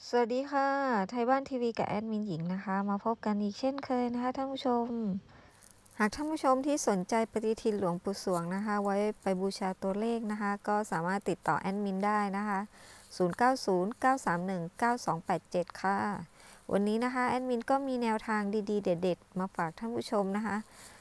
สวัสดีค่ะไทยบ้านทีวีกับแอดมินหญิงนะคะมาพบกันอีกเช่นเคยนะคะท่านผู้ชมหากท่านผู้ชมที่สนใจปฏิทินหลวงปู่สวงนะคะไว้ไปบูชาตัวเลขนะคะก็สามารถติดต่อแอดมินได้นะคะ0909319287ค่ะวันนี้นะคะแอดมินก็มีแนวทางดีๆเด็ดๆมาฝากท่านผู้ชมนะคะ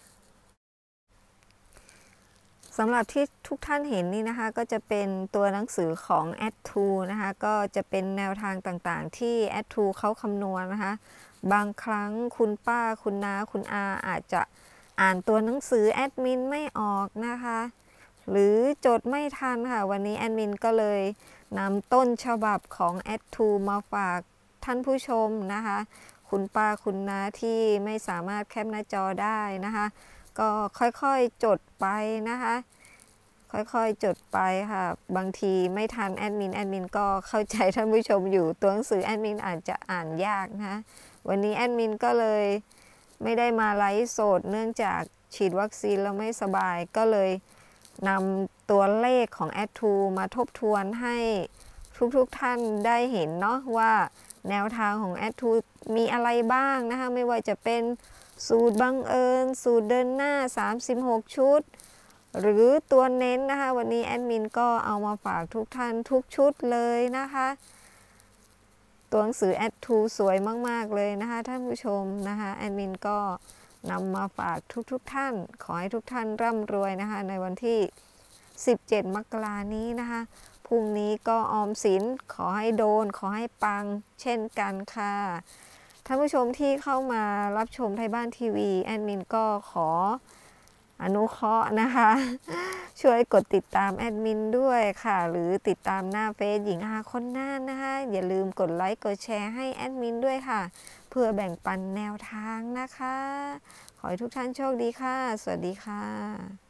สำหรับที่ทุกท่านเห็นนี่นะคะก็จะเป็นตัวหนังสือของ Add2 นะคะก็จะเป็นแนวทางต่างๆที่ Add2 เขาคำนวณนะคะบางครั้งคุณป้าคุณน้าคุณอาอาจจะอ่านตัวหนังสือแอดมินไม่ออกนะคะหรือจดไม่ทันค่ะวันนี้แอดมินก็เลยนำต้นฉบับของ Add2 มาฝากท่านผู้ชมนะคะคุณป้าคุณน้าที่ไม่สามารถแคปหน้าจอได้นะคะก็ค่อยๆจดไปนะคะค่อยๆจดไปค่ะบางทีไม่ทันแอดมินก็เข้าใจท่านผู้ชมอยู่ตัวหนังสือแอดมินอาจจะอ่านยากนะวันนี้แอดมินก็เลยไม่ได้มาไลฟ์สดเนื่องจากฉีดวัคซีนแล้วไม่สบายก็เลยนำตัวเลขของ Add2 มาทบทวนให้ทุกท่านได้เห็นเนาะว่าแนวทางของ Add2 มีอะไรบ้างนะคะไม่ว่าจะเป็นสูตรบังเอิญสูตรเดินหน้า36ชุดหรือตัวเน้นนะคะวันนี้แอดมินก็เอามาฝากทุกท่านทุกชุดเลยนะคะตัวหนังสือ Add2 สวยมากๆเลยนะคะท่านผู้ชมนะคะแอดมินก็นำมาฝากทุกท่านขอให้ทุกท่านร่ำรวยนะคะในวันที่17มกราคมนี้นะคะพรุ่งนี้ก็ออมสินขอให้โดนขอให้ปังเช่นกันค่ะท่านผู้ชมที่เข้ามารับชมไทยบ้านทีวีแอดมินก็ขออนุเคราะห์นะคะช่วยกดติดตามแอดมินด้วยค่ะหรือติดตามหน้าเฟซหญิงอาคนน่านนะคะอย่าลืมกดไลค์กดแชร์ให้แอดมินด้วยค่ะเพื่อแบ่งปันแนวทางนะคะขอให้ทุกท่านโชคดีค่ะสวัสดีค่ะ